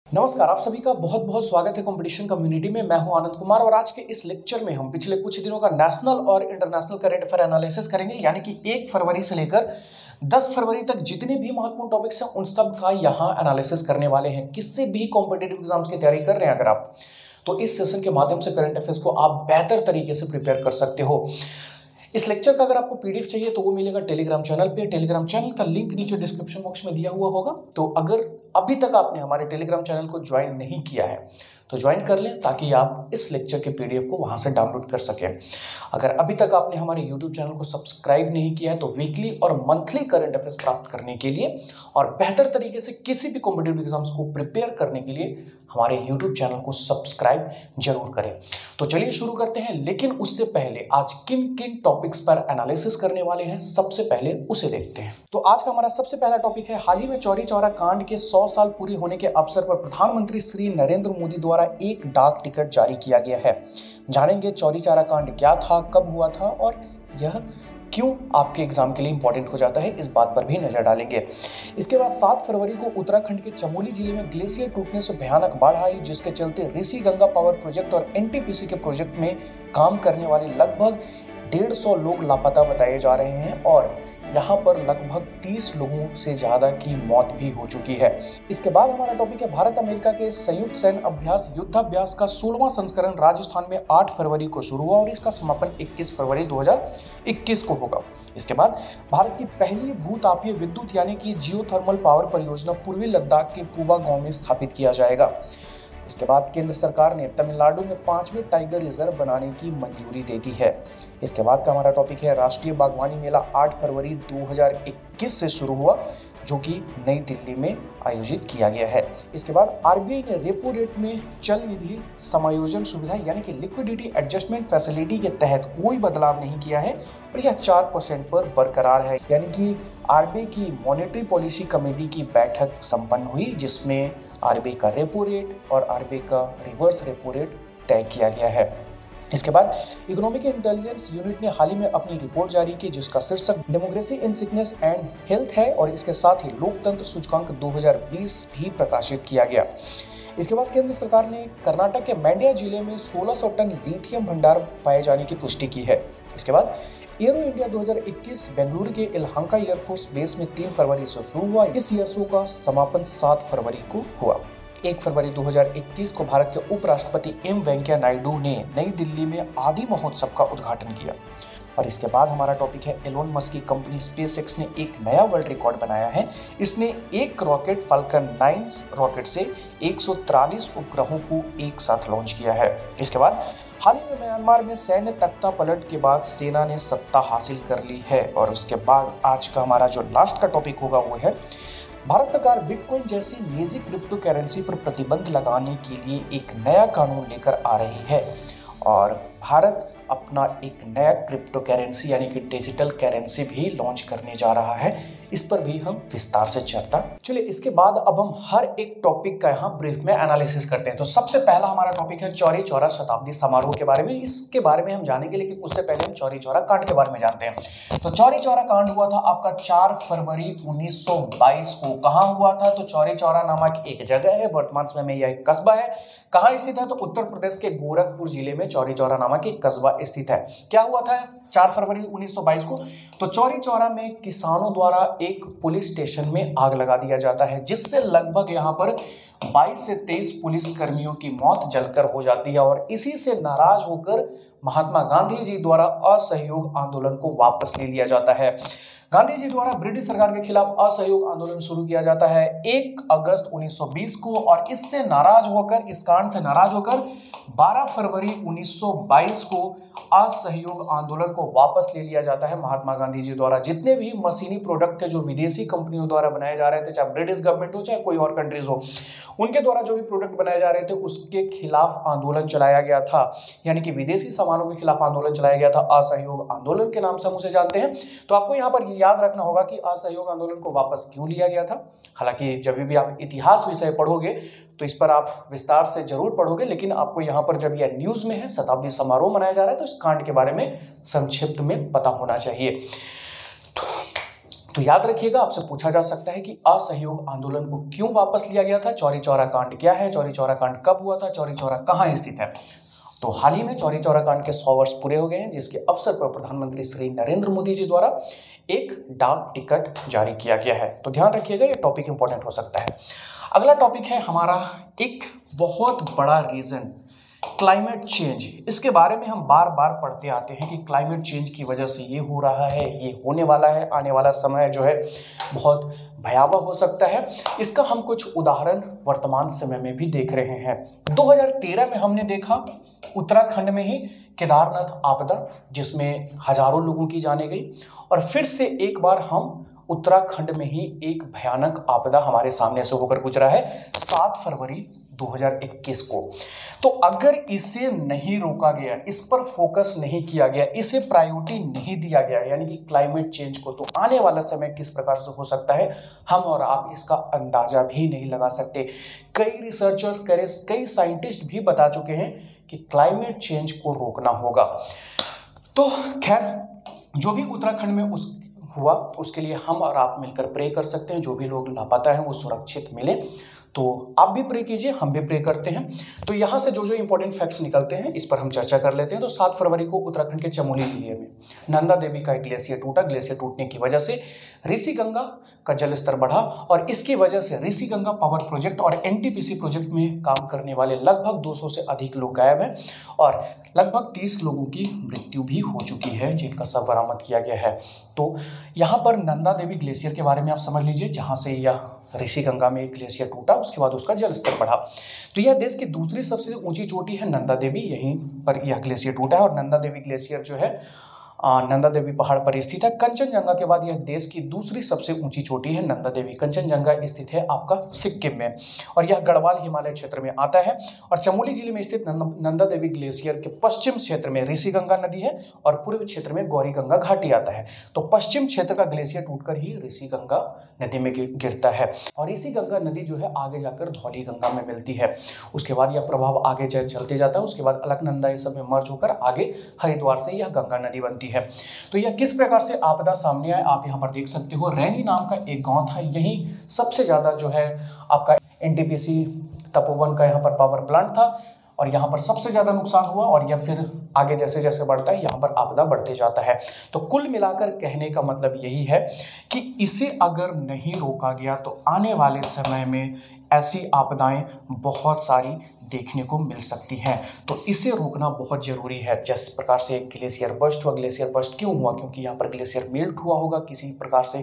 नमस्कार, आप सभी का बहुत बहुत स्वागत है कंपटीशन कम्युनिटी में। मैं हूं आनंद कुमार और आज के इस लेक्चर में हम पिछले कुछ दिनों का नेशनल और इंटरनेशनल करंट अफेयर एनालिसिस करेंगे, यानी कि 1 फरवरी से लेकर 10 फरवरी तक जितने भी महत्वपूर्ण टॉपिक्स हैं उन सब का यहाँ एनालिसिस करने वाले हैं। किसी भी कॉम्पिटेटिव एग्जाम्स की तैयारी कर रहे हैं अगर आप, तो इस सेशन के माध्यम से करंट अफेयर्स को आप बेहतर तरीके से प्रिपेयर कर सकते हो। इस लेक्चर का अगर आपको पीडीएफ चाहिए तो वो मिलेगा टेलीग्राम चैनल पे। टेलीग्राम चैनल का लिंक नीचे डिस्क्रिप्शन बॉक्स में दिया हुआ होगा। तो अगर अभी तक आपने हमारे टेलीग्राम चैनल को ज्वाइन नहीं किया है तो ज्वाइन कर लें, ताकि आप इस लेक्चर के पीडीएफ को वहां से डाउनलोड कर सकें। अगर अभी तक आपने हमारे यूट्यूब चैनल को सब्सक्राइब नहीं किया है तो वीकली और मंथली करंट अफेयर्स प्राप्त करने के लिए और बेहतर तरीके से किसी भी कॉम्पिटिटिव एग्जाम्स को प्रिपेयर करने के लिए हमारे YouTube चैनल को सब्सक्राइब जरूर करें। तो चलिए शुरू करते हैं, लेकिन उससे पहले आज किन किन टॉपिक्स पर एनालिसिस करने वाले हैं सबसे पहले उसे देखते हैं। तो आज का हमारा सबसे पहला टॉपिक है, हाल ही में चौरी चौरा कांड के 100 साल पूरे होने के अवसर पर प्रधानमंत्री श्री नरेंद्र मोदी द्वारा एक डाक टिकट जारी किया गया है। जानेंगे चौरी चौरा कांड क्या था, कब हुआ था और यह क्यों आपके एग्जाम के लिए इंपॉर्टेंट हो जाता है, इस बात पर भी नजर डालेंगे। इसके बाद 7 फरवरी को उत्तराखंड के चमोली जिले में ग्लेशियर टूटने से भयानक बाढ़ आई, जिसके चलते ऋषि गंगा पावर प्रोजेक्ट और एनटीपीसी के प्रोजेक्ट में काम करने वाले लगभग 150 लोग लापता बताए जा रहे हैं और यहाँ पर लगभग 30 लोगों से ज्यादा की मौत भी हो चुकी है। इसके बाद हमारा टॉपिक है, भारत अमेरिका के संयुक्त सैन्य अभ्यास युद्धाभ्यास का 16वां संस्करण राजस्थान में 8 फरवरी को शुरू हुआ और इसका समापन 21 फरवरी 2021 को होगा। इसके बाद भारत की पहली भूतापीय विद्युत यानी कि जियोथर्मल पावर परियोजना पूर्वी लद्दाख के पूवा गांव में स्थापित किया जाएगा। इसके बाद केंद्र सरकार ने तमिलनाडु में 5वें टाइगर रिजर्व बनाने की मंजूरी दे दी है। इसके बाद का हमारा टॉपिक है, राष्ट्रीय बागवानी मेला 8 फरवरी 2021 से शुरू हुआ, जो कि नई दिल्ली में आयोजित किया गया है। इसके बाद आरबीआई ने रेपो रेट में चल निधि समायोजन सुविधा यानी कि लिक्विडिटी एडजस्टमेंट फैसिलिटी के तहत कोई बदलाव नहीं किया है और यह 4% पर बरकरार है। यानी कि आरबीआई की मॉनेटरी पॉलिसी कमेटी की बैठक संपन्न हुई, जिसमें आरबीआई का रेपो रेट और आरबीआई का रिवर्स रेपो रेट तय किया गया है। इसके बाद इकोनॉमिक इंटेलिजेंस यूनिट ने हाल ही में अपनी रिपोर्ट जारी की, जिसका शीर्षक democracy in sickness and health है और इसके साथ ही लोकतंत्र सूचकांक 2020 भी प्रकाशित किया गया। इसके बाद केंद्र सरकार ने कर्नाटक के मंड्या जिले में 1600 टन लिथियम भंडार पाए जाने की पुष्टि की है। इसके बाद एरो इंडिया 2021 बेंगलुरु के इलहंका एयरफोर्स बेस में 3 फरवरी से शुरू हुआ। इस ईयर शो का समापन 7 फरवरी को हुआ। 1 फरवरी 2021 को भारत के उपराष्ट्रपति एम वेंकैया नायडू ने नई दिल्ली में आदि महोत्सव का उद्घाटन किया। और इसके बाद हमारा टॉपिक है, एलोन मस्क की कंपनी स्पेसएक्स ने एक नया वर्ल्ड रिकॉर्ड बनाया है। इसने एक रॉकेट फाल्कन 9 रॉकेट से 143 उपग्रहों को एक साथ लॉन्च किया है। इसके बाद हाल ही में म्यांमार में सैन्य तख्ता पलट के बाद सेना ने सत्ता हासिल कर ली है। और उसके बाद आज का हमारा जो लास्ट का टॉपिक होगा वो है, भारत सरकार बिटकॉइन जैसी निजी क्रिप्टो करेंसी पर प्रतिबंध लगाने के लिए एक नया कानून लेकर आ रही है और भारत अपना एक नया क्रिप्टो करेंसी यानी कि डिजिटल करेंसी भी लॉन्च करने जा रहा है। इस पर भी हम विस्तार से चर्चा। चलिए, इसके बाद अब हम हर एक टॉपिक का यहाँ ब्रीफ में एनालिसिस करते हैं। तो सबसे पहला हमारा टॉपिक है चौरी चौरा शताब्दी समारोह के बारे में। इसके बारे में हम जानेंगे, लेकिन उससे पहले हम चौरी चौरा कांड के बारे में जानते हैं। तो चौरी चौरा कांड हुआ था आपका 4 फरवरी 1922 को। कहाँ हुआ था? तो चौरी चौरा नामक एक जगह है, वर्तमान समय में यह एक कस्बा है। कहाँ स्थित है? तो उत्तर प्रदेश के गोरखपुर जिले में चौरी चौरा नामक एक कस्बा स्थित है। क्या हुआ था 4 फरवरी 1922 को? तो चौरी चौरा में किसानों द्वारा एक पुलिस स्टेशन में आग लगा दिया जाता है, जिससे लगभग यहाँ पर 22 से 23 पुलिस कर्मियों की मौत जलकर हो जाती है। और इसी से नाराज होकर महात्मा गांधी जी द्वारा असहयोग आंदोलन को वापस ले लिया जाता है। गांधी जी द्वारा ब्रिटिश सरकार के खिलाफ असहयोग आंदोलन शुरू किया जाता है 1 अगस्त 1920 को। और इससे नाराज होकर, इस कांड से नाराज होकर 12 फरवरी 1922 को असहयोग आंदोलन को वापस ले लिया जाता है महात्मा गांधी जी द्वारा। जितने भी मशीनी प्रोडक्ट थे जो विदेशी कंपनियों द्वारा बनाए जा रहे थे, चाहे ब्रिटिश गवर्नमेंट हो चाहे कोई और कंट्रीज हो, उनके द्वारा जो भी प्रोडक्ट बनाए जा रहे थे उसके खिलाफ आंदोलन चलाया गया था। यानी कि विदेशी सामानों के खिलाफ आंदोलन चलाया गया था। असहयोग आंदोलन के नाम से हम उसे जानते हैं। तो आपको यहाँ पर याद रखना होगा कि असहयोग आंदोलन को वापस क्यों लिया गया था। हालांकि जब भी आप इतिहास विषय पढ़ोगे तो इस पर आप विस्तार से जरूर पढ़ोगे, लेकिन आपको यहाँ पर जब यह न्यूज में है शताब्दी समारोह मनाया जा रहा है तो इस कांड के बारे में संक्षिप्त में पता होना चाहिए। तो याद रखिएगा, आपसे पूछा जा सकता है कि असहयोग आंदोलन को क्यों वापस लिया गया था, चौरी चौरा कांड क्या है, चौरी चौरा कांड कब हुआ था, चौरी चौरा कहाँ स्थित है। तो हाल ही में चौरी चौरा कांड के 100 वर्ष पूरे हो गए हैं, जिसके अवसर पर प्रधानमंत्री श्री नरेंद्र मोदी जी द्वारा एक डाक टिकट जारी किया गया है। तो ध्यान रखिएगा, ये टॉपिक इंपॉर्टेंट हो सकता है। अगला टॉपिक है हमारा एक बहुत बड़ा रीजन, क्लाइमेट चेंज। इसके बारे में हम बार बार पढ़ते आते हैं कि क्लाइमेट चेंज की वजह से ये हो रहा है, ये होने वाला है, आने वाला समय जो है बहुत भयावह हो सकता है। इसका हम कुछ उदाहरण वर्तमान समय में भी देख रहे हैं। 2013 में हमने देखा उत्तराखंड में ही केदारनाथ आपदा, जिसमें हजारों लोगों की जानें गई, और फिर से एक बार हम उत्तराखंड में ही एक भयानक आपदा हमारे सामने से होकर गुजरा है 7 फरवरी 2021 को। तो अगर इसे नहीं रोका गया, इस पर फोकस नहीं किया गया, इसे प्रायोरिटी नहीं दिया गया, यानी कि क्लाइमेट चेंज को, तो आने वाला समय किस प्रकार से हो सकता है हम और आप इसका अंदाजा भी नहीं लगा सकते। कई रिसर्चर्स, कई साइंटिस्ट भी बता चुके हैं कि क्लाइमेट चेंज को रोकना होगा। तो खैर, जो भी उत्तराखंड में हुआ उसके लिए हम और आप मिलकर प्रे कर सकते हैं। जो भी लोग लापता हैं वो सुरक्षित मिले, तो आप भी प्रे कीजिए, हम भी प्रे करते हैं। तो यहाँ से जो जो इंपॉर्टेंट फैक्ट्स निकलते हैं इस पर हम चर्चा कर लेते हैं। तो 7 फरवरी को उत्तराखंड के चमोली जिले में नंदा देवी का एक ग्लेशियर टूटा। ग्लेशियर टूटने की वजह से ऋषि गंगा का जल स्तर बढ़ा, और इसकी वजह से ऋषि गंगा पावर प्रोजेक्ट और एनटीपीसी प्रोजेक्ट में काम करने वाले लगभग 200 से अधिक लोग गायब हैं, और लगभग 30 लोगों की मृत्यु भी हो चुकी है, जिनका शव बरामद किया गया है। तो यहाँ पर नंदा देवी ग्लेशियर के बारे में आप समझ लीजिए, जहाँ से यह ऋषि गंगा में एक ग्लेशियर टूटा, उसके बाद उसका जल स्तर बढ़ा। तो यह देश की दूसरी सबसे ऊंची चोटी है नंदा देवी, यहीं पर यह ग्लेशियर टूटा है। और नंदा देवी ग्लेशियर जो है नंदा देवी पहाड़ पर स्थित है। कंचनजंगा के बाद यह देश की दूसरी सबसे ऊंची चोटी है नंदा देवी। कंचनजंगा स्थित है आपका सिक्किम में, और यह गढ़वाल हिमालय क्षेत्र में आता है। और चमोली जिले में स्थित नंदा देवी ग्लेशियर के पश्चिम क्षेत्र में ऋषि गंगा नदी है, और पूर्व क्षेत्र में गौरी गंगा घाटी आता है। तो पश्चिम क्षेत्र का ग्लेशियर टूटकर ही ऋषि गंगा नदी में गिरता है, और ऋषि गंगा नदी जो है आगे जाकर धौली गंगा में मिलती है। उसके बाद यह प्रभाव आगे चलते जाता है, उसके बाद अलकनंदा ये सब में मर्ज होकर आगे हरिद्वार से यह गंगा नदी बनती है। तो यह किस प्रकार से आपदा सामने आए आप यहाँ पर देख सकते हो। रैनी नाम का एक गांव था, यही सबसे ज्यादा जो है आपका एनटीपीसी तपोवन का यहाँ पर पावर प्लांट था, और यहाँ पर सबसे ज्यादा नुकसान हुआ, और यह फिर आगे जैसे जैसे बढ़ता है यहाँ पर आपदा बढ़ते जाता है। तो कुल मिलाकर कहने का मतलब यही है कि इसे अगर नहीं रोका गया तो आने वाले समय में ऐसी आपदाएं बहुत सारी देखने को मिल सकती हैं। तो इसे रोकना बहुत जरूरी है। जिस प्रकार से एक ग्लेशियर बर्स्ट हुआ, ग्लेशियर बर्स्ट क्यों हुआ? क्योंकि यहाँ पर ग्लेशियर मेल्ट हुआ होगा, किसी प्रकार से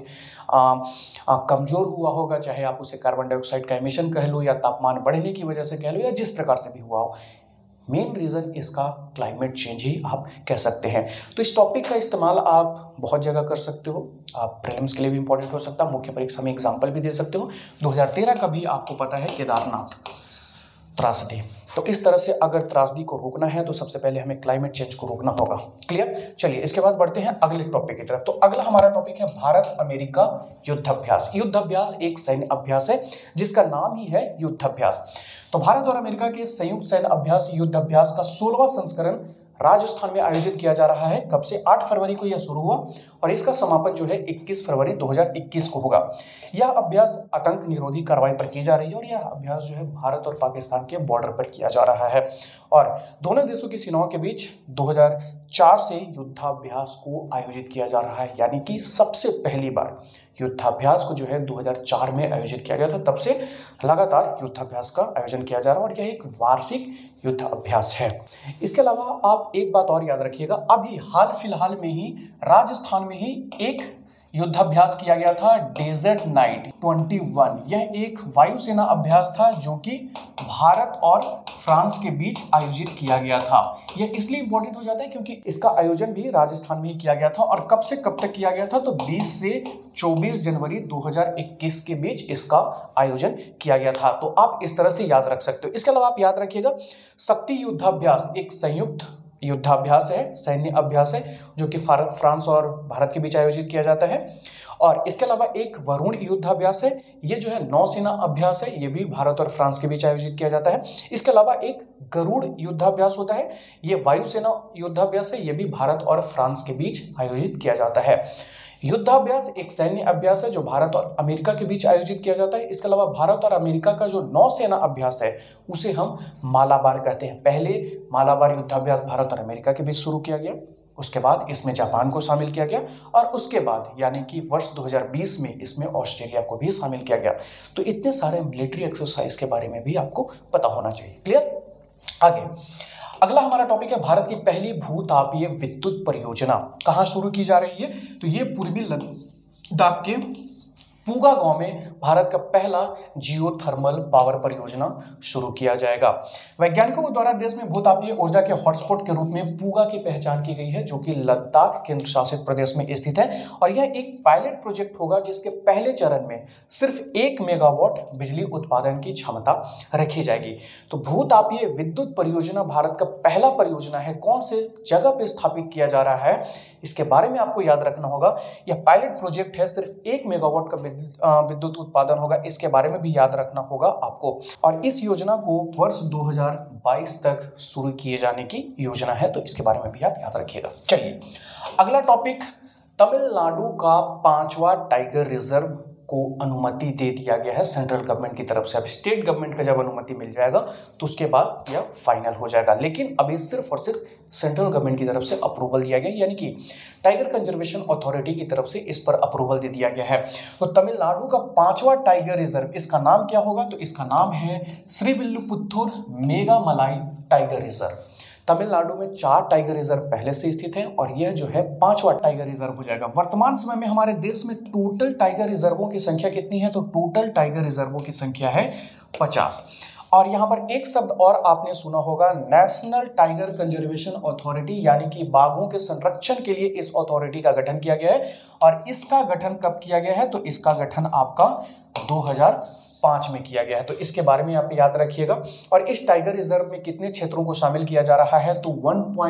कमजोर हुआ होगा, चाहे आप उसे कार्बन डाइऑक्साइड का एमिशन कह लो, या तापमान बढ़ने की वजह से कह लो, या जिस प्रकार से भी हुआ हो। मेन रीज़न इसका क्लाइमेट चेंज ही आप कह सकते हैं। तो इस टॉपिक का इस्तेमाल आप बहुत जगह कर सकते हो। आप प्रीलिम्स के लिए भी इंपॉर्टेंट हो सकता है, मुख्य परीक्षा में एग्जाम्पल भी दे सकते हो। 2013 का भी आपको पता है केदारनाथ त्रासदी। तो इस तरह से अगर त्रासदी को रोकना है तो सबसे पहले हमें क्लाइमेट चेंज को रोकना होगा। क्लियर? चलिए इसके बाद बढ़ते हैं अगले टॉपिक की तरफ। तो अगला हमारा टॉपिक है भारत अमेरिका युद्धाभ्यास। युद्धाभ्यास एक सैन्य अभ्यास है जिसका नाम ही है युद्धाभ्यास। तो भारत और अमेरिका के संयुक्त सैन्य अभ्यास युद्धाभ्यास का 16वां संस्करण राजस्थान में आयोजित किया जा रहा है। कब से? 8 फरवरी को यह शुरू हुआ, और इसका समापन जो है 21 फरवरी 2021 को होगा। यह अभ्यास आतंक निरोधी कार्रवाई पर की जा रही है, और यह अभ्यास जो है भारत और पाकिस्तान के बॉर्डर पर किया जा रहा है, और दोनों देशों की सेनाओं के बीच 2004 से युद्धाभ्यास को आयोजित किया जा रहा है। यानी कि सबसे पहली बार युद्धाभ्यास को जो है 2004 में आयोजित किया गया था। तब से लगातार युद्धाभ्यास का आयोजन किया जा रहा है, और यह एक वार्षिक युद्ध अभ्यास है। इसके अलावा आप एक बात और याद रखिएगा, अभी हाल फिलहाल में ही राजस्थान में ही एक युद्धाभ्यास किया गया था, डेजर्ट नाइट 21। यह एक वायुसेना अभ्यास था जो कि भारत और फ्रांस के बीच आयोजित किया गया था। यह इसलिए इंपॉर्टेंट हो जाता है क्योंकि इसका आयोजन भी राजस्थान में ही किया गया था, और कब से कब तक किया गया था? तो 20 से 24 जनवरी 2021 के बीच इसका आयोजन किया गया था। तो आप इस तरह से याद रख सकते हो। इसके अलावा आप याद रखिएगा, शक्ति युद्धाभ्यास एक संयुक्त युद्धाभ्यास है, सैन्य अभ्यास है, जो कि फ्रांस और भारत के बीच आयोजित किया जाता है। और इसके अलावा एक वरुण युद्धाभ्यास है, ये जो है नौसेना अभ्यास है, ये भी भारत और फ्रांस के बीच आयोजित किया जाता है। इसके अलावा एक गरुड़ युद्धाभ्यास होता है, ये वायुसेना युद्धाभ्यास है, ये भी भारत और फ्रांस के बीच आयोजित किया जाता है। युद्धाभ्यास एक सैन्य अभ्यास है जो भारत और अमेरिका के बीच आयोजित किया जाता है। इसके अलावा भारत और अमेरिका का जो नौसेना अभ्यास है उसे हम मालाबार कहते हैं। पहले मालाबार युद्धाभ्यास भारत और अमेरिका के बीच शुरू किया गया, उसके बाद इसमें जापान को शामिल किया गया और उसके बाद यानी कि वर्ष 2020 में इसमें ऑस्ट्रेलिया को भी शामिल किया गया। तो इतने सारे मिलिट्री एक्सरसाइज के बारे में भी आपको पता होना चाहिए। क्लियर? आगे अगला हमारा टॉपिक है भारत की पहली भूतापीय विद्युत परियोजना कहाँ शुरू की जा रही है। तो ये पूर्वी लद्दाख के पूगा गांव में भारत का पहला जियोथर्मल पावर परियोजना शुरू किया जाएगा। वैज्ञानिकों के द्वारा देश में भूतापीय ऊर्जा के हॉटस्पॉट के रूप में पूगा की पहचान की गई है, जो कि लद्दाख केंद्र शासित प्रदेश में स्थित है और यह एक पायलट प्रोजेक्ट होगा जिसके पहले चरण में सिर्फ 1 मेगावाट बिजली उत्पादन की क्षमता रखी जाएगी। तो भूतापीय विद्युत परियोजना भारत का पहला परियोजना है। कौन से जगह पे स्थापित किया जा रहा है इसके बारे में आपको याद रखना होगा। यह पायलट प्रोजेक्ट है, सिर्फ 1 मेगावाट का विद्युत उत्पादन होगा, इसके बारे में भी याद रखना होगा आपको। और इस योजना को वर्ष 2022 तक शुरू किए जाने की योजना है, तो इसके बारे में भी आप याद रखिएगा। चलिए अगला टॉपिक, तमिलनाडु का 5वां टाइगर रिजर्व को अनुमति दे दिया गया है सेंट्रल गवर्नमेंट की तरफ से। अब स्टेट गवर्नमेंट का जब अनुमति मिल जाएगा तो उसके बाद यह फाइनल हो जाएगा, लेकिन अभी सिर्फ और सिर्फ सेंट्रल गवर्नमेंट की तरफ से अप्रूवल दिया गया, यानी कि टाइगर कंजर्वेशन अथॉरिटी की तरफ से इस पर अप्रूवल दे दिया गया है। तो तमिलनाडु का 5वां टाइगर रिजर्व, इसका नाम क्या होगा? तो इसका नाम है श्रीविल्लुपुत्तूर मेघामलाई टाइगर रिजर्व। तमिलनाडु में 4 टाइगर रिजर्व पहले से स्थित हैं और यह जो है 5वां टाइगर रिजर्व हो जाएगा। वर्तमान समय में हमारे देश में टोटल टाइगर रिजर्वों की संख्या कितनी है? तो टोटल टाइगर रिजर्वों की संख्या है 50। और यहाँ पर एक शब्द और आपने सुना होगा, नेशनल टाइगर कंजर्वेशन अथॉरिटी, यानी कि बाघों के संरक्षण के लिए इस अथॉरिटी का गठन किया गया है। और इसका गठन कब किया गया है? तो इसका गठन आपका 2005 में किया गया है, तो इसके बारे में आप याद रखिएगा। और इस टाइगर रिजर्व में कितने क्षेत्रों को शामिल किया जा रहा है? तो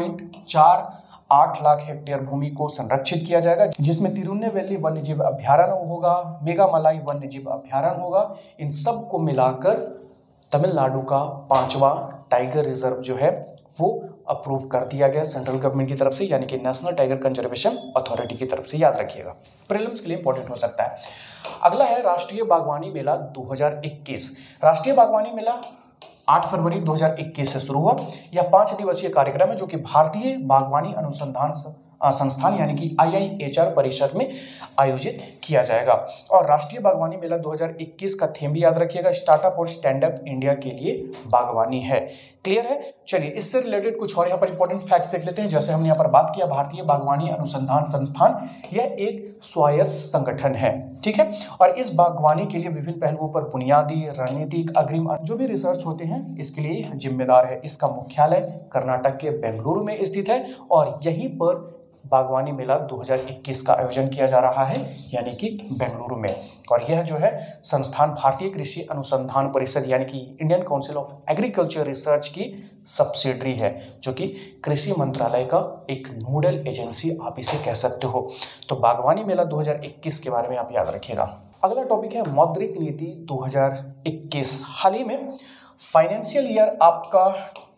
1.48 लाख हेक्टेयर भूमि को संरक्षित किया जाएगा, जिसमें तिरुनेलवेली वन्यजीव अभ्यारण्य होगा, मेघामलाई वन्यजीव अभ्यारण्य होगा। इन सब को मिलाकर तमिलनाडु का 5वां टाइगर रिजर्व जो है वो अप्रूव कर दिया गया सेंट्रल गवर्नमेंट की तरफ से, यानी कि नेशनल टाइगर कंजर्वेशन अथॉरिटी की तरफ से। याद रखिएगा, प्रीलिम्स के लिए इंपॉर्टेंट हो सकता है। अगला है राष्ट्रीय बागवानी मेला 2021। राष्ट्रीय बागवानी मेला 8 फरवरी 2021 से शुरू हुआ। यह 5 दिवसीय कार्यक्रम है जो कि भारतीय बागवानी अनुसंधान संस्थान यानी कि IIHR परिषद में आयोजित किया जाएगा। और राष्ट्रीय बागवानी मेला 2021 का थीम भी याद रखिएगा, स्टार्टअप और स्टैंड अप इंडिया के लिए बागवानी है। क्लियर है? चलिए इससे रिलेटेड कुछ और यहाँ पर इंपॉर्टेंट फैक्ट्स देख लेते हैं। जैसे हमने यहाँ पर बात किया, भारतीय बागवानी अनुसंधान संस्थान यह एक स्वायत्त संगठन है, ठीक है। और इस बागवानी के लिए विभिन्न पहलुओं पर बुनियादी, रणनीतिक, अग्रिम जो भी रिसर्च होते हैं इसके लिए जिम्मेदार है। इसका मुख्यालय कर्नाटक के बेंगलुरु में स्थित है और यहीं पर बागवानी मेला 2021 का आयोजन किया जा रहा है, यानी कि बेंगलुरु में। और यह जो है संस्थान भारतीय कृषि अनुसंधान परिषद यानी कि Indian council of agriculture research की सब्सिडरी है, जो कि कृषि मंत्रालय का एक नोडल एजेंसी आप इसे कह सकते हो। तो बागवानी मेला 2021 के बारे में आप याद रखिएगा। अगला टॉपिक है मौद्रिक नीति 2021। हाल ही में फाइनेंशियल ईयर आपका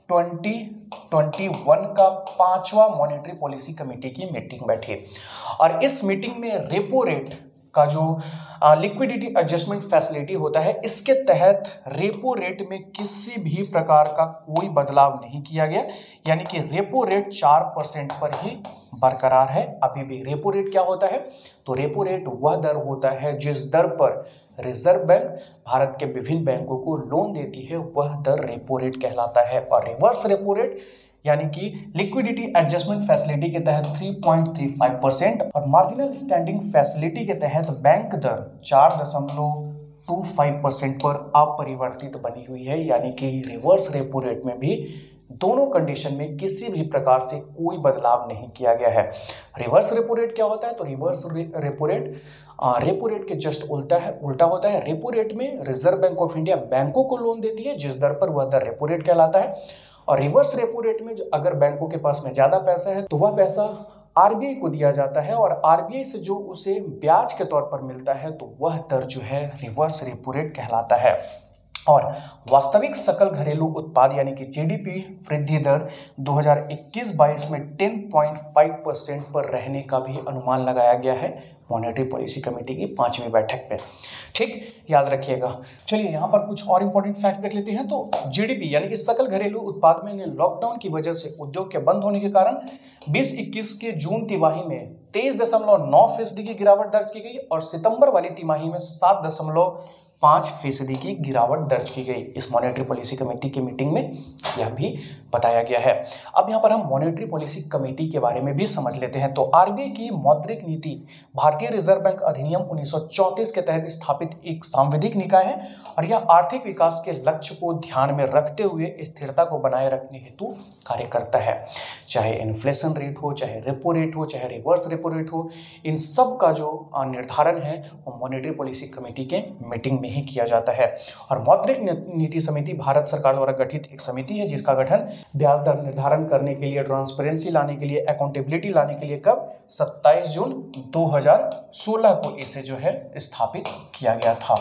2021 का 5वां मॉनेटरी पॉलिसी कमेटी की मीटिंग बैठी और इस मीटिंग में रेपो रेट का जो लिक्विडिटी एडजस्टमेंट फैसिलिटी होता है, इसके तहत रेपो रेट में किसी भी प्रकार का कोई बदलाव नहीं किया गया, यानी कि रेपो रेट 4% पर ही बरकरार है अभी भी। रेपो रेट क्या होता है? तो रेपो रेट वह दर होता है जिस दर पर रिजर्व बैंक भारत के विभिन्न बैंकों को लोन देती है, वह दर रेपो रेट कहलाता है। और रिवर्स रेपो रेट यानी कि लिक्विडिटी एडजस्टमेंट फैसिलिटी के तहत 3.35% और मार्जिनल स्टैंडिंग फैसिलिटी के तहत बैंक दर 4.25% पर अपरिवर्तित बनी हुई है, यानी कि रिवर्स रेपो रेट में भी दोनों कंडीशन में किसी भी प्रकार से कोई बदलाव नहीं किया गया है। रिवर्स रेपो रेट क्या होता है? तो रिवर्स रेपो रेट के जस्ट उल्टा होता है। रेपो रेट में रिजर्व बैंक ऑफ इंडिया बैंकों को लोन देती है जिस दर पर वह दर रेपो रेट कहलाता है, और रिवर्स रेपो रेट में अगर बैंकों के पास में ज्यादा पैसा है तो वह पैसा RBI को दिया जाता है और RBI से जो उसे ब्याज के तौर पर मिलता है तो वह दर जो है रिवर्स रेपो रेट कहलाता है। और वास्तविक सकल घरेलू उत्पाद यानी कि जीडीपी वृद्धि दर 2021-22 में 10.5% पर रहने का भी अनुमान लगाया गया है मॉनेटरी पॉलिसी कमेटी की 5वीं बैठक में। ठीक, याद रखिएगा। चलिए यहाँ पर कुछ और इंपॉर्टेंट फैक्ट्स देख लेते हैं। तो जीडीपी यानी कि सकल घरेलू उत्पाद में लॉकडाउन की वजह से उद्योग के बंद होने के कारण 2021 के जून तिमाही में 23.9% की गिरावट दर्ज की गई और सितंबर वाली तिमाही में 7.5% की गिरावट दर्ज की गई। इस मॉनेटरी पॉलिसी कमेटी की मीटिंग में यह भी बताया गया है। अब यहाँ पर हम मॉनेटरी पॉलिसी कमेटी के बारे में भी समझ लेते हैं। तो आरबीआई की मौद्रिक नीति भारतीय रिजर्व बैंक अधिनियम 1934 के तहत स्थापित एक सांविधिक निकाय है और यह आर्थिक विकास के लक्ष्य को ध्यान में रखते हुए स्थिरता को बनाए रखने हेतु कार्य करता है। चाहे इन्फ्लेशन रेट हो, चाहे रेपो रेट हो, चाहे रिवर्स रेपो रेट हो, इन सब का जो निर्धारण है वो मॉनेटरी पॉलिसी कमेटी के मीटिंग में ही किया जाता है। और मौद्रिक नीति समिति भारत सरकार द्वारा गठित एक समिति है जिसका गठन ब्याज दर निर्धारण करने के लिए, ट्रांसपेरेंसी लाने के लिए, अकाउंटेबिलिटी लाने के लिए कब 27 जून 2016 को इसे जो है स्थापित किया गया था।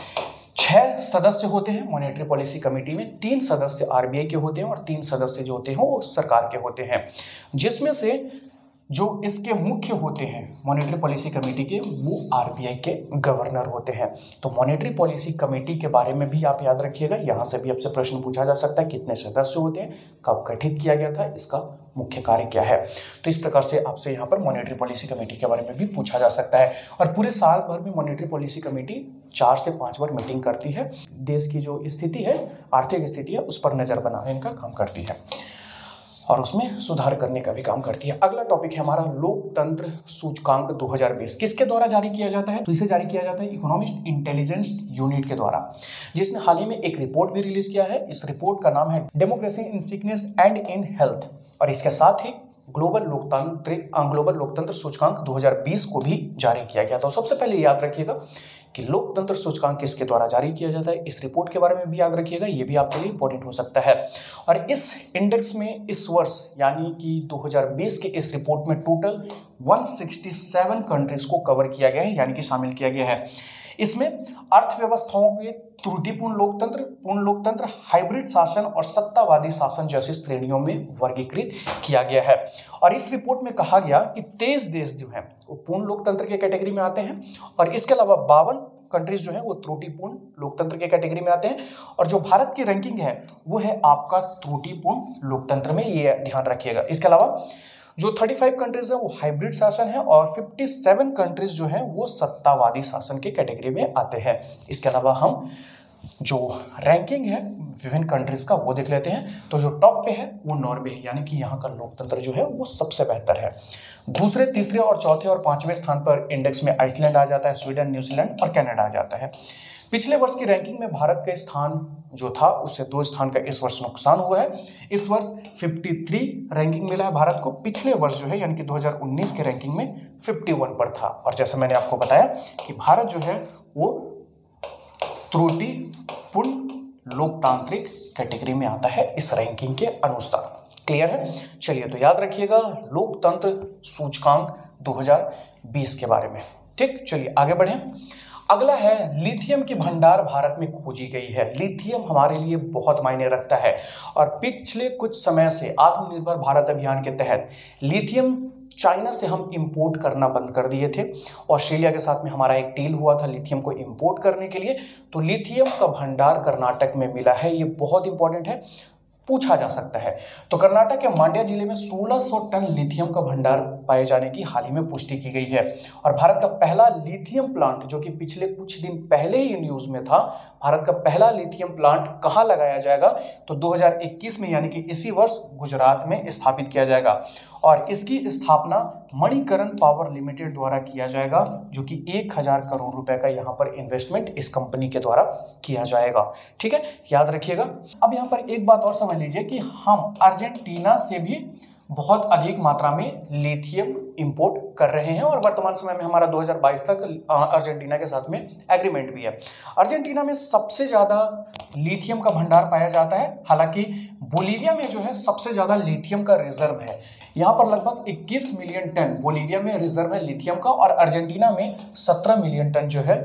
6 सदस्य होते हैं मॉनेटरी पॉलिसी कमेटी में, 3 सदस्य आरबीआई के होते हैं और 3 सदस्य जो होते हैं वो सरकार के होते हैं, जिसमें से जो इसके मुख्य होते हैं मॉनेटरी पॉलिसी कमेटी के वो आरबीआई के गवर्नर होते हैं। तो मॉनेटरी पॉलिसी कमेटी के बारे में भी आप याद रखिएगा, यहाँ से भी आपसे प्रश्न पूछा जा सकता है कितने सदस्य होते हैं, कब गठित किया गया था, इसका मुख्य कार्य क्या है। तो इस प्रकार से आपसे यहाँ पर मॉनेटरी पॉलिसी कमेटी के बारे में भी पूछा जा सकता है। और पूरे साल भर में मॉनेटरी पॉलिसी कमेटी 4 से 5 बार मीटिंग करती है, देश की जो स्थिति है, आर्थिक स्थिति है, उस पर नजर बनाने का काम करती है और उसमें सुधार करने का भी काम करती है। अगला टॉपिक है हमारा लोकतंत्र सूचकांक 2020। किसके द्वारा जारी किया जाता है? तो इसे जारी किया जाता है इकोनॉमिस्ट इंटेलिजेंस यूनिट के द्वारा, जिसने हाल ही में एक रिपोर्ट भी रिलीज किया है। इस रिपोर्ट का नाम है democracy in sickness and in health, और इसके साथ ही ग्लोबल लोकतंत्र सूचकांक 2020 को भी जारी किया गया। तो सबसे पहले याद रखिएगा कि लोकतंत्र सूचकांक किसके द्वारा जारी किया जाता है, इस रिपोर्ट के बारे में भी याद रखिएगा, ये भी आपके लिए इंपॉर्टेंट हो सकता है। और इस इंडेक्स में इस वर्ष यानी कि 2020 के इस रिपोर्ट में टोटल 167 कंट्रीज को कवर किया गया है, यानी कि शामिल किया गया है। इसमें अर्थव्यवस्थाओं के त्रुटिपूर्ण लोकतंत्र, पूर्ण लोकतंत्र, हाइब्रिड शासन और सत्तावादी शासन जैसी श्रेणियों में वर्गीकृत किया गया है। और इस रिपोर्ट में कहा गया कि 23 देश जो हैं वो पूर्ण लोकतंत्र के कैटेगरी में आते हैं और इसके अलावा 52 कंट्रीज जो है वो त्रुटिपूर्ण लोकतंत्र के कैटेगरी में आते हैं। और जो भारत की रैंकिंग है वो है आपका त्रुटिपूर्ण लोकतंत्र में, ये ध्यान रखिएगा। इसके अलावा जो 35 कंट्रीज है वो हाइब्रिड शासन है और 57 कंट्रीज जो है वो सत्तावादी शासन के कैटेगरी में आते हैं। इसके अलावा हम जो रैंकिंग है विभिन्न कंट्रीज का वो देख लेते हैं। तो जो टॉप पे है वो नॉर्वे है, यानी कि यहाँ का लोकतंत्र जो है वो सबसे बेहतर है। दूसरे, तीसरे और चौथे और 5वें स्थान पर इंडेक्स में आइसलैंड आ जाता है, स्वीडन, न्यूजीलैंड और कनाडा आ जाता है। पिछले वर्ष की रैंकिंग में भारत का स्थान जो था उससे 2 स्थान का इस वर्ष नुकसान हुआ है। इस वर्ष 53 रैंकिंग मिला है भारत को, पिछले वर्ष जो है यानी कि 2019 के रैंकिंग में 51 पर था। और जैसे मैंने आपको बताया कि भारत जो है वो त्रुटिपूर्ण लोकतांत्रिक कैटेगरी में आता है इस रैंकिंग के अनुसार। क्लियर है? चलिए, तो याद रखिएगा लोकतंत्र सूचकांक 2020 के बारे में। ठीक, चलिए आगे बढ़ें। अगला है लिथियम की भंडार भारत में खोजी गई है। लिथियम हमारे लिए बहुत मायने रखता है और पिछले कुछ समय से आत्मनिर्भर भारत अभियान के तहत लिथियम चाइना से हम इंपोर्ट करना बंद कर दिए थे। ऑस्ट्रेलिया के साथ में हमारा एक डील हुआ था लिथियम को इंपोर्ट करने के लिए। तो लिथियम का भंडार कर्नाटक में मिला है, ये बहुत इंपॉर्टेंट है, पूछा जा सकता है। तो कर्नाटक के मांड्या जिले में 1600 टन लिथियम का भंडार पाए जाने की हाल ही में पुष्टि की गई है। और भारत का पहला लिथियम प्लांट जो कि पिछले कुछ दिन पहले ही न्यूज में था, भारत का पहला लिथियम प्लांट कहाँ लगाया जाएगा? तो 2021 में यानी कि इसी वर्ष गुजरात में स्थापित किया जाएगा और इसकी स्थापना मणिकरण पावर लिमिटेड द्वारा किया जाएगा, जो कि 1000 करोड़ रुपए का यहाँ पर इन्वेस्टमेंट इस कंपनी के द्वारा किया जाएगा। ठीक है, याद रखिएगा। अब यहाँ पर एक बात और समझ लीजिए कि हम अर्जेंटीना से भी बहुत अधिक मात्रा में लिथियम इंपोर्ट कर रहे हैं और वर्तमान समय में हमारा 2022 तक अर्जेंटीना के साथ में एग्रीमेंट भी है। अर्जेंटीना में सबसे ज़्यादा लिथियम का भंडार पाया जाता है, हालांकि बोलीविया में जो है सबसे ज़्यादा लिथियम का रिजर्व है। यहाँ पर लगभग 21 मिलियन टन बोलीविया में रिजर्व है लिथियम का और अर्जेंटीना में 17 मिलियन टन जो है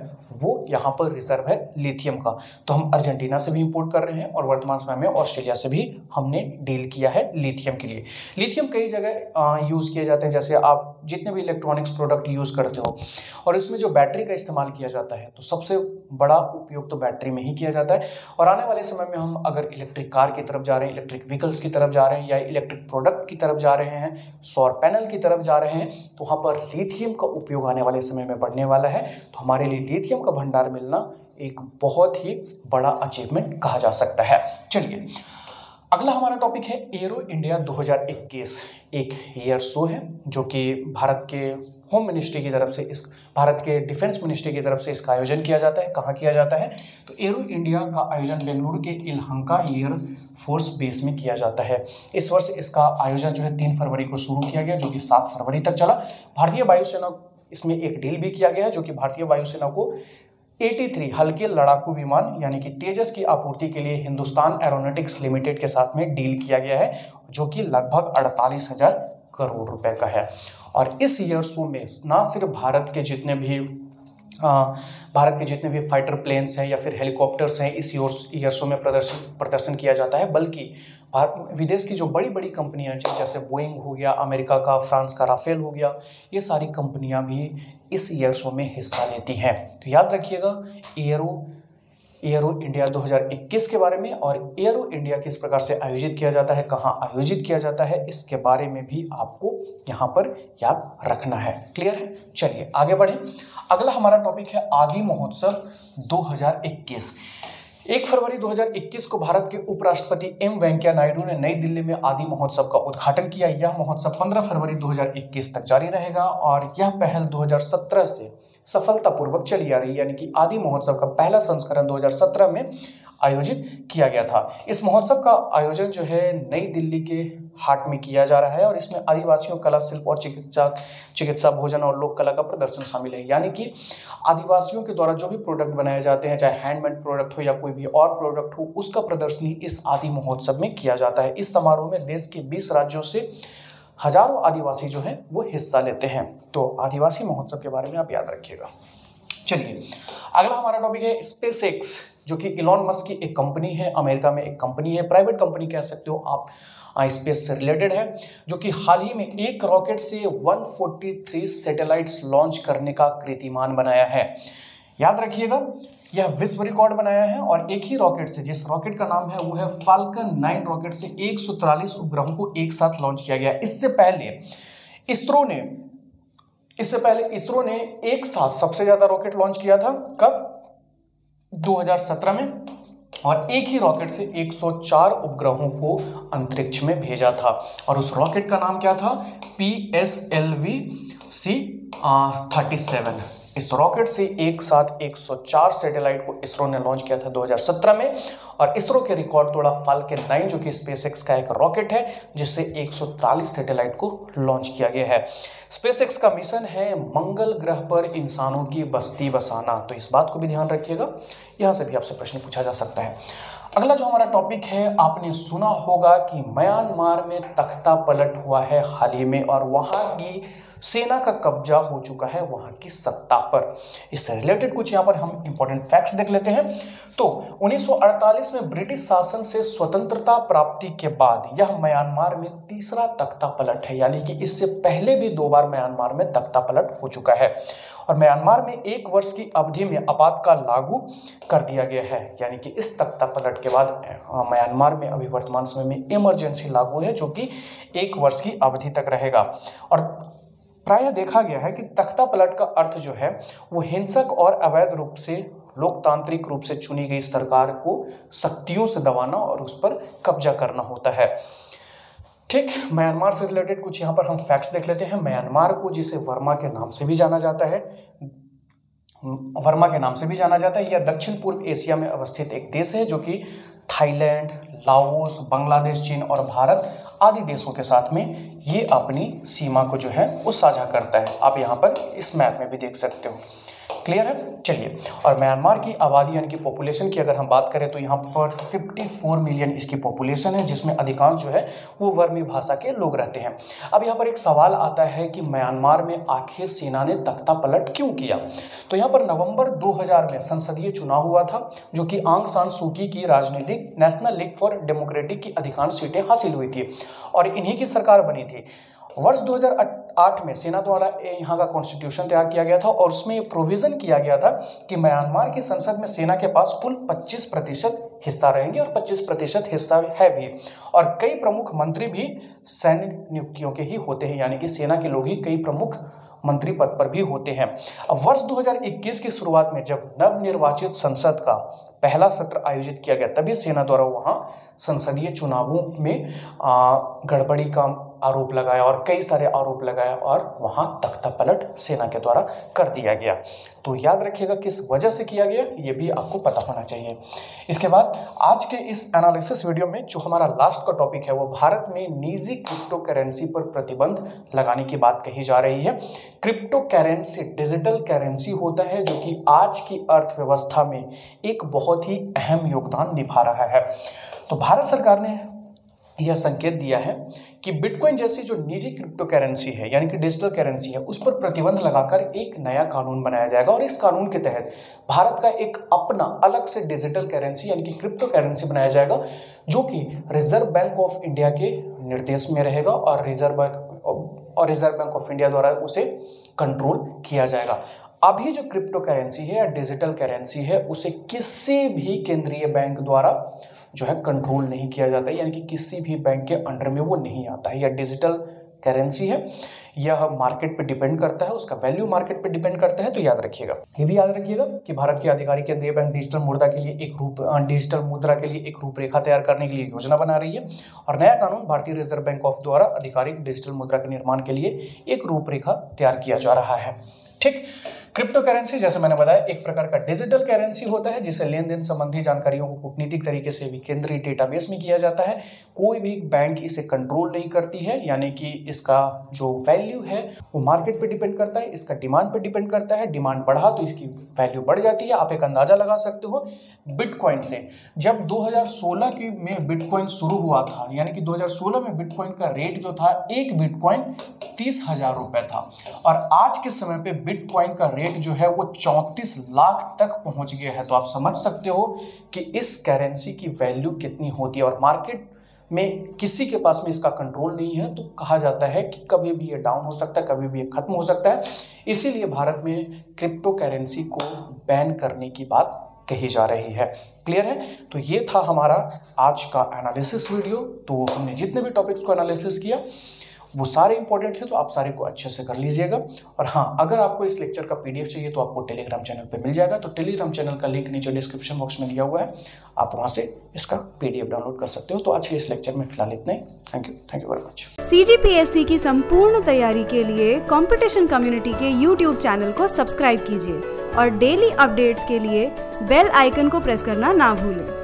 वो यहाँ पर रिजर्व है लिथियम का। तो हम अर्जेंटीना से भी इंपोर्ट कर रहे हैं और वर्तमान समय में ऑस्ट्रेलिया से भी हमने डील किया है लिथियम के लिए। लिथियम कई जगह यूज़ किए जाते हैं, जैसे आप जितने भी इलेक्ट्रॉनिक्स प्रोडक्ट यूज़ करते हो और इसमें जो बैटरी का इस्तेमाल किया जाता है तो सबसे बड़ा उपयोग तो बैटरी में ही किया जाता है। और आने वाले समय में हम अगर इलेक्ट्रिक कार की तरफ जा रहे हैं, इलेक्ट्रिक व्हीकल्स की तरफ जा रहे हैं या इलेक्ट्रिक प्रोडक्ट की तरफ जा रहे हैं, सौर पैनल की तरफ जा रहे हैं, तो वहाँ पर लिथियम का उपयोग आने वाले समय में बढ़ने वाला है। तो हमारे लिए लिथियम का भंडार मिलना एक बहुत ही बड़ा अचीवमेंट कहा जा सकता है। चलिए अगला हमारा टॉपिक है एरो इंडिया 2021। एक एयर शो है जो कि भारत के होम मिनिस्ट्री की तरफ से भारत के डिफेंस मिनिस्ट्री की तरफ से इसका आयोजन किया जाता है। कहाँ किया जाता है? तो एरो इंडिया का आयोजन बेंगलुरु के इलहंका एयर फोर्स बेस में किया जाता है। इस वर्ष इसका आयोजन जो है 3 फरवरी को शुरू किया गया, जो कि 7 फरवरी तक चला। भारतीय वायुसेना इसमें एक डील भी किया गया है, जो कि भारतीय वायुसेना को 83 हल्के लड़ाकू विमान यानी कि तेजस की आपूर्ति के लिए हिंदुस्तान एरोनॉटिक्स लिमिटेड के साथ में डील किया गया है, जो कि लगभग 48,000 करोड़ रुपए का है। और इस ईयर शो में ना सिर्फ भारत के जितने भी फाइटर प्लेन्स हैं या फिर हेलीकॉप्टर्स हैं इस ईयर शो में प्रदर्शन किया जाता है, बल्कि विदेश की जो बड़ी बड़ी कंपनियां जैसे बोइंग हो गया, अमेरिका का, फ्रांस का राफेल हो गया, ये सारी कंपनियां भी इस ईयर शो में हिस्सा लेती हैं। तो याद रखिएगा एरो इंडिया 2021 के बारे में, और एरो इंडिया किस प्रकार से आयोजित किया जाता है, कहाँ आयोजित किया जाता है, इसके बारे में भी आपको यहाँ पर याद रखना है। क्लियर है? चलिए आगे बढ़ें। अगला हमारा टॉपिक है आदि महोत्सव 2021। 1 फरवरी 2021 को भारत के उपराष्ट्रपति एम वेंकैया नायडू ने नई दिल्ली में आदि महोत्सव का उद्घाटन किया। यह महोत्सव 15 फरवरी 2021 तक जारी रहेगा और यह पहल 2017 से सफलतापूर्वक चली आ रही, यानी कि आदि महोत्सव का पहला संस्करण 2017 में आयोजित किया गया था। इस महोत्सव का आयोजन जो है नई दिल्ली के हाट में किया जा रहा है और इसमें आदिवासियों कला, शिल्प और चिकित्सा, भोजन और लोक कला का प्रदर्शन शामिल है। यानी कि आदिवासियों के द्वारा जो भी प्रोडक्ट बनाए जाते हैं, चाहे हैंडमेड प्रोडक्ट हो या कोई भी और प्रोडक्ट हो, उसका प्रदर्शनी इस आदि महोत्सव में किया जाता है। इस समारोह में देश के 20 राज्यों से हजारों आदिवासी जो हैं वो हिस्सा लेते हैं। तो आदिवासी महोत्सव के बारे में आप याद रखिएगा। चलिए अगला हमारा टॉपिक है स्पेस एक्स, जो कि इलॉन मस्क की एक कंपनी है, अमेरिका में एक कंपनी है, प्राइवेट कंपनी कह सकते हो आप, स्पेस से रिलेटेड है, जो कि हाल ही में एक रॉकेट से 143 सैटेलाइट्स लॉन्च करने का कीर्तिमान बनाया है। याद रखिएगा यह विश्व रिकॉर्ड बनाया है और एक ही रॉकेट से, जिस रॉकेट का नाम है वो है फाल्कन 9 रॉकेट से 143 उपग्रहों को एक साथ लॉन्च किया गया। इससे पहले इसरो ने एक साथ सबसे ज्यादा रॉकेट लॉन्च किया था। कब? 2017 में, और एक ही रॉकेट से 104 उपग्रहों को अंतरिक्ष में भेजा था और उस रॉकेट का नाम क्या था? PSLV-C-37। इस रॉकेट से एक साथ 104 सैटेलाइट को इसरो ने लॉन्च किया था 2017 में, और इसरो के रिकॉर्ड तोड़ा फाल्कन 9 जो कि स्पेसएक्स का एक रॉकेट है, जिससे 143 सैटेलाइट को लॉन्च किया गया है। स्पेसएक्स का मिशन है मंगल ग्रह पर इंसानों की बस्ती बसाना, तो इस बात को भी ध्यान रखिएगा, यहाँ से भी आपसे प्रश्न पूछा जा सकता है। अगला जो हमारा टॉपिक है, आपने सुना होगा कि म्यांमार में तख्ता पलट हुआ है हाल ही में और वहाँ की सेना का कब्जा हो चुका है वहाँ की सत्ता पर। इससे रिलेटेड कुछ यहाँ पर हम इंपॉर्टेंट फैक्ट्स देख लेते हैं। तो 1948 में ब्रिटिश शासन से स्वतंत्रता प्राप्ति के बाद यह म्यांमार में तीसरा तख्ता पलट है, यानी कि इससे पहले भी 2 बार म्यांमार में तख्ता पलट हो चुका है। और म्यांमार में 1 वर्ष की अवधि में आपातकाल लागू कर दिया गया है, यानी कि इस तख्ता पलट के बाद म्यांमार में अभी वर्तमान समय में इमरजेंसी लागू है, जो कि 1 वर्ष की अवधि तक रहेगा। और प्रायः देखा गया है कि तख्ता पलट का अर्थ जो है वो हिंसक और अवैध रूप से लोकतांत्रिक रूप से चुनी गई सरकार को शक्तियों से दबाना और उस पर कब्जा करना होता है। ठीक, म्यांमार से रिलेटेड कुछ यहाँ पर हम फैक्ट्स देख लेते हैं। म्यांमार को जिसे वर्मा के नाम से भी जाना जाता है, यह दक्षिण पूर्व एशिया में अवस्थित एक देश है, जो कि थाईलैंड, लाओस, बांग्लादेश, चीन और भारत आदि देशों के साथ में ये अपनी सीमा को जो है वो साझा करता है। आप यहाँ पर इस मैप में भी देख सकते हो। क्लियर है। चलिए, और म्यांमार की आबादी यानी कि पॉपुलेशन की अगर हम बात करें तो यहाँ पर 54 मिलियन इसकी पॉपुलेशन है, जिसमें अधिकांश जो है वो वर्मी भाषा के लोग रहते हैं। अब यहाँ पर एक सवाल आता है कि म्यांमार में आखिर सेना ने तख्ता पलट क्यों किया। तो यहाँ पर नवंबर 2000 में संसदीय चुनाव हुआ था, जो कि आंग सान सूकी की राजनीतिक नेशनल लीग फॉर डेमोक्रेटिक की अधिकांश सीटें हासिल हुई थी और इन्हीं की सरकार बनी थी। वर्ष 2008 में सेना द्वारा यहाँ का कॉन्स्टिट्यूशन तैयार किया गया था और उसमें प्रोविजन किया गया था कि म्यांमार की संसद में सेना के पास कुल 25% हिस्सा रहेंगे और 25% हिस्सा है भी, और कई प्रमुख मंत्री भी सैन्य नियुक्तियों के ही होते हैं, यानी कि सेना के लोग ही कई प्रमुख मंत्री पद पर भी होते हैं। अब वर्ष 2021 की शुरुआत में जब नवनिर्वाचित संसद का पहला सत्र आयोजित किया गया, तभी सेना द्वारा वहां संसदीय चुनावों में गड़बड़ी का आरोप लगाया और कई सारे आरोप लगाया और वहां तख्ता पलट सेना के द्वारा कर दिया गया। तो याद रखिएगा किस वजह से किया गया, ये भी आपको पता होना चाहिए। इसके बाद आज के इस एनालिसिस वीडियो में जो हमारा लास्ट का टॉपिक है वो भारत में निजी क्रिप्टो करेंसी पर प्रतिबंध लगाने की बात कही जा रही है। क्रिप्टो करेंसी डिजिटल करेंसी होता है जो कि आज की अर्थव्यवस्था में एक बहुत ही अहम योगदान निभा रहा है। तो भारत सरकार ने यह संकेत दिया है कि बिटकॉइन जैसी जो निजी क्रिप्टो करेंसी है यानी कि डिजिटल करेंसी है, उस पर प्रतिबंध लगाकर एक नया कानून बनाया जाएगा और इस कानून के तहत भारत का एक अपना अलग से डिजिटल करेंसी यानी कि क्रिप्टो करेंसी बनाया जाएगा, जो कि रिजर्व बैंक ऑफ इंडिया के निर्देश में रहेगा और रिजर्व बैंक ऑफ इंडिया द्वारा उसे कंट्रोल किया जाएगा। अभी जो क्रिप्टो करेंसी है या डिजिटल करेंसी है उसे किसी भी केंद्रीय बैंक द्वारा जो है कंट्रोल नहीं किया जाता है, यानी कि किसी भी बैंक के अंडर में वो नहीं आता है। यह डिजिटल करेंसी है, यह मार्केट पे डिपेंड करता है, उसका वैल्यू मार्केट पे डिपेंड करता है। तो याद रखिएगा, ये भी याद रखिएगा कि भारत के आधिकारिक केंद्रीय बैंक डिजिटल मुद्रा के लिए एक रूपरेखा तैयार करने के लिए योजना बना रही है और नया कानून भारतीय रिजर्व बैंक ऑफ द्वारा आधिकारिक डिजिटल मुद्रा के निर्माण के लिए एक रूपरेखा तैयार किया जा रहा है। ठीक, क्रिप्टो करेंसी जैसे मैंने बताया एक प्रकार का डिजिटल करेंसी होता है जिसे लेन देन संबंधी जानकारियों को कूटनीतिक तरीके से भी केंद्रीय डेटाबेस में किया जाता है। कोई भी बैंक इसे कंट्रोल नहीं करती है, यानी कि इसका जो वैल्यू है वो मार्केट पे डिपेंड करता है, इसका डिमांड पे डिपेंड करता है। डिमांड बढ़ा तो इसकी वैल्यू बढ़ जाती है। आप एक अंदाजा लगा सकते हो बिटकॉइन से। जब 2016 में बिटकॉइन शुरू हुआ था, यानी कि 2016 में बिटकॉइन का रेट जो था, एक बिटकॉइन 30,000 रुपए था और आज के समय पे बिटकॉइन का रेट जो है वो 34 लाख तक पहुंच गया है। तो आप समझ सकते हो कि इस करेंसी की वैल्यू कितनी होती है और मार्केट में किसी के पास में इसका कंट्रोल नहीं है। तो कहा जाता है कि कभी भी ये डाउन हो सकता है, कभी भी ये खत्म हो सकता है। इसीलिए भारत में क्रिप्टो करेंसी को बैन करने की बात कही जा रही है। क्लियर है। तो ये था हमारा आज का एनालिसिस वीडियो। तो हमने जितने भी टॉपिक्स को एनालिसिस किया वो सारे इंपॉर्टेंट थे, तो आप सारे को अच्छे से कर लीजिएगा। और हाँ, अगर आपको इस लेक्चर का पीडीएफ चाहिए तो आपको टेलीग्राम चैनल पे मिल जाएगा। तो टेलीग्राम चैनल का लिंक नीचे डिस्क्रिप्शन बॉक्स में दिया हुआ है, आप वहां से इसका पीडीएफ डाउनलोड कर सकते हो। तो आज के इस लेक्चर में फिलहाल इतना ही। Thank you very much. CGPSC की संपूर्ण तैयारी के लिए कंपटीशन कम्युनिटी के YouTube चैनल को सब्सक्राइब कीजिए और डेली अपडेट्स के लिए बेल आइकन को प्रेस करना ना भूलें।